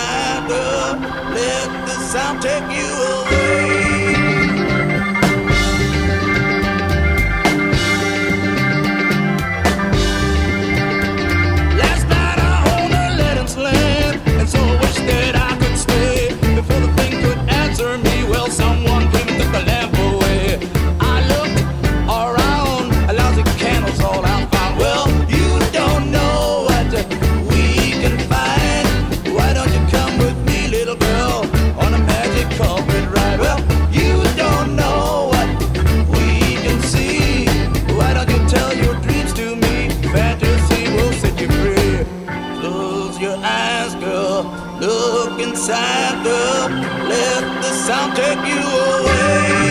inside, girl. Let the sound take you away. Last night I owned a Letting's land, and so I wish that I could stay. Before the thing could answer me, well, someone came and took the lamp away. I looked around, lousy candles all out found. Well, you don't know what we can find. Why don't you come with me, little girl, on a magic carpet ride? Well, you don't know what we can see. Why don't you tell your dreams to me? Fantasy will set you free. Close your eyes, girl. Look inside, girl. Let the sound take you away.